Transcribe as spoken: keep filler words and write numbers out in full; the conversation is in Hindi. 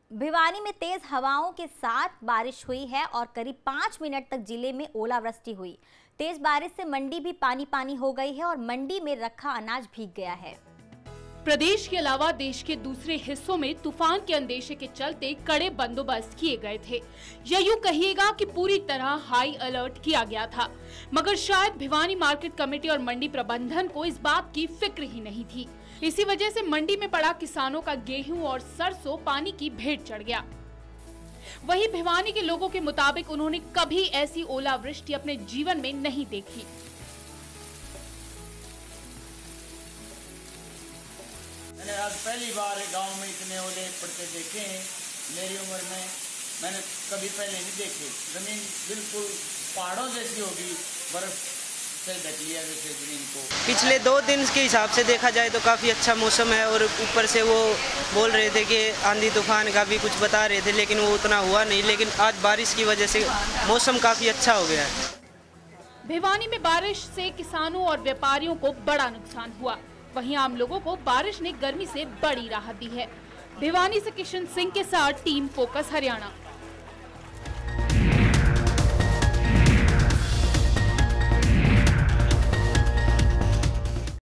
भिवानी में तेज हवाओं के साथ बारिश हुई है और करीब पाँच मिनट तक जिले में ओलावृष्टि हुई। तेज बारिश से मंडी भी पानी पानी हो गई है और मंडी में रखा अनाज भीग गया है। प्रदेश के अलावा देश के दूसरे हिस्सों में तूफान के अंदेशे के चलते कड़े बंदोबस्त किए गए थे या यूं कहिएगा कि पूरी तरह हाई अलर्ट किया गया था, मगर शायद भिवानी मार्केट कमेटी और मंडी प्रबंधन को इस बात की फिक्र ही नहीं थी। इसी वजह से मंडी में पड़ा किसानों का गेहूं और सरसों पानी की भेंट चढ़ गया। वहीं भिवानी के लोगों के मुताबिक उन्होंने कभी ऐसी ओलावृष्टि अपने जीवन में नहीं देखी। मैंने आज पहली बार गांव में इतने ओले पड़ते देखे हैं। मेरी उम्र में मैंने कभी पहले नहीं देखे। जमीन बिल्कुल पहाड़ों जैसी होगी, बर्फ से ढक लिया जैसे जमीन को। पिछले दो दिन के हिसाब से देखा जाए तो काफ़ी अच्छा मौसम है और ऊपर से वो बोल रहे थे कि आंधी तूफान का भी कुछ बता रहे थे, लेकिन वो उतना हुआ नहीं। लेकिन आज बारिश की वजह से मौसम काफ़ी अच्छा हो गया है। भिवानी में बारिश से किसानों और व्यापारियों को बड़ा नुकसान हुआ। वहीं आम लोगों को बारिश ने गर्मी से बड़ी राहत दी है। भिवानी से किशन सिंह के साथ टीम फोकस हरियाणा।